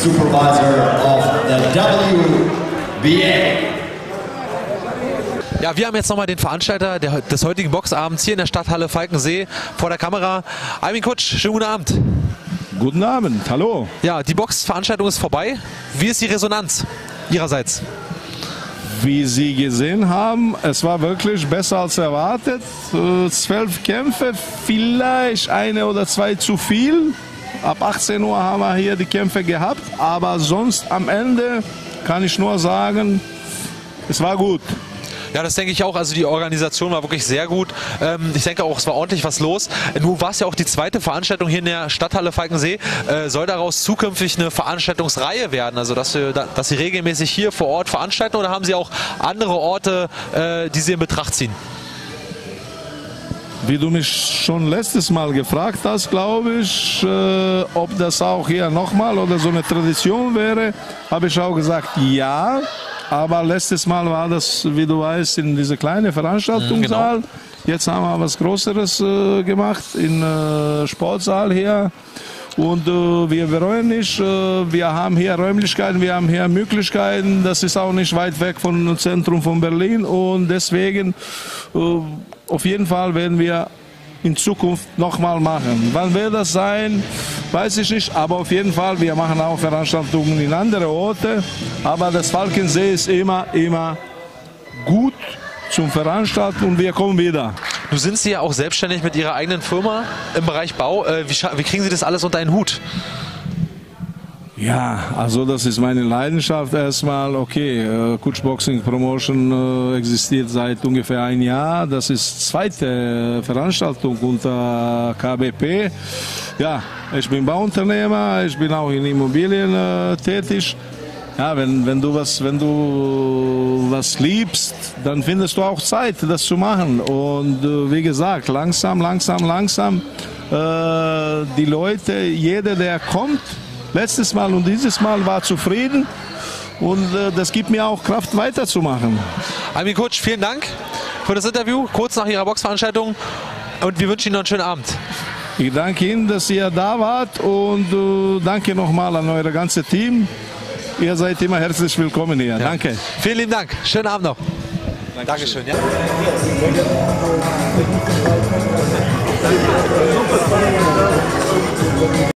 supervisor of the WBA. Ja, wir haben jetzt nochmal den Veranstalter des heutigen Boxabends hier in der Stadthalle Falkensee vor der Kamera. Armin Kutsch, schönen guten Abend. Guten Abend, hallo. Ja, die Boxveranstaltung ist vorbei. Wie ist die Resonanz Ihrerseits? Wie Sie gesehen haben, es war wirklich besser als erwartet. 12 Kämpfe, vielleicht eine oder zwei zu viel. Ab 18 Uhr haben wir hier die Kämpfe gehabt, aber sonst am Ende kann ich nur sagen, es war gut. Ja, das denke ich auch. Also die Organisation war wirklich sehr gut. Ich denke auch, es war ordentlich was los. Nun war es ja auch die zweite Veranstaltung hier in der Stadthalle Falkensee. Soll daraus zukünftig eine Veranstaltungsreihe werden? Also dass Sie regelmäßig hier vor Ort veranstalten, oder haben Sie auch andere Orte, die Sie in Betracht ziehen? Wie du mich schon letztes Mal gefragt hast, glaube ich, ob das auch hier nochmal oder so eine Tradition wäre, habe ich auch gesagt, ja. Aber letztes Mal war das, wie du weißt, in dieser kleinen Veranstaltungssaal. Genau. Jetzt haben wir was Größeres gemacht, in Sportsaal hier. Und wir bereuen nicht, wir haben hier Räumlichkeiten, wir haben hier Möglichkeiten. Das ist auch nicht weit weg vom Zentrum von Berlin. Und deswegen, auf jeden Fall werden wir in Zukunft nochmal machen. Wann wird das sein, weiß ich nicht, aber auf jeden Fall, wir machen auch Veranstaltungen in andere Orte, aber das Falkensee ist immer gut zum Veranstalten und wir kommen wieder. Du sind Sie ja auch selbstständig mit Ihrer eigenen Firma im Bereich Bau. Wie kriegen Sie das alles unter einen Hut? Ja, also das ist meine Leidenschaft erstmal. Okay, Kutsch Boxing Promotion existiert seit ungefähr ein Jahr. Das ist zweite Veranstaltung unter KBP. Ja, ich bin Bauunternehmer, ich bin auch in Immobilien tätig. Ja, wenn du was liebst, dann findest du auch Zeit, das zu machen. Und wie gesagt, langsam, die Leute, jeder, der kommt, letztes Mal und dieses Mal war zufrieden, und das gibt mir auch Kraft, weiterzumachen. Armin Kutsch, vielen Dank für das Interview, kurz nach Ihrer Boxveranstaltung, und wir wünschen Ihnen noch einen schönen Abend. Ich danke Ihnen, dass ihr da wart, und danke nochmal an euer ganzes Team. Ihr seid immer herzlich willkommen hier. Ja. Danke. Vielen lieben Dank. Schönen Abend noch. Dankeschön. Ja.